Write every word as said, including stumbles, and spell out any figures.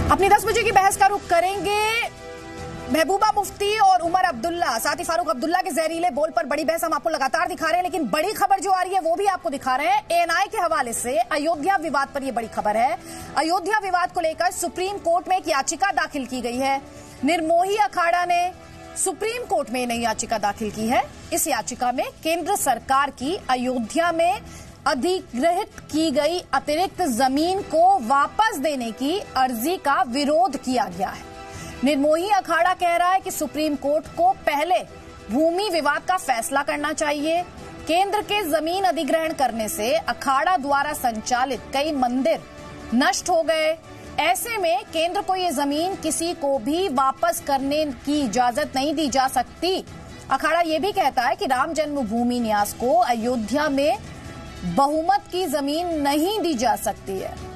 अपनी दस बजे की बहस का रुख करेंगे महबूबा मुफ्ती और उमर अब्दुल्ला, साथ ही फारूक अब्दुल्ला के जहरीले बोल पर बड़ी बहस हम आपको लगातार दिखा रहे हैं, लेकिन बड़ी खबर जो आ रही है वो भी आपको दिखा रहे हैं। एएनआई के हवाले से अयोध्या विवाद पर यह बड़ी खबर है। अयोध्या विवाद को लेकर सुप्रीम कोर्ट में एक याचिका दाखिल की गई है। निर्मोही अखाड़ा ने सुप्रीम कोर्ट में नई याचिका दाखिल की है। इस याचिका में केंद्र सरकार की अयोध्या में अधिग्रहित की गई अतिरिक्त जमीन को वापस देने की अर्जी का विरोध किया गया है। निर्मोही अखाड़ा कह रहा है कि सुप्रीम कोर्ट को पहले भूमि विवाद का फैसला करना चाहिए। केंद्र के जमीन अधिग्रहण करने से अखाड़ा द्वारा संचालित कई मंदिर नष्ट हो गए। ऐसे में केंद्र को ये जमीन किसी को भी वापस करने की इजाजत नहीं दी जा सकती। अखाड़ा ये भी कहता है कि राम जन्मभूमि न्यास को अयोध्या में बहुमत की जमीन नहीं दी जा सकती है।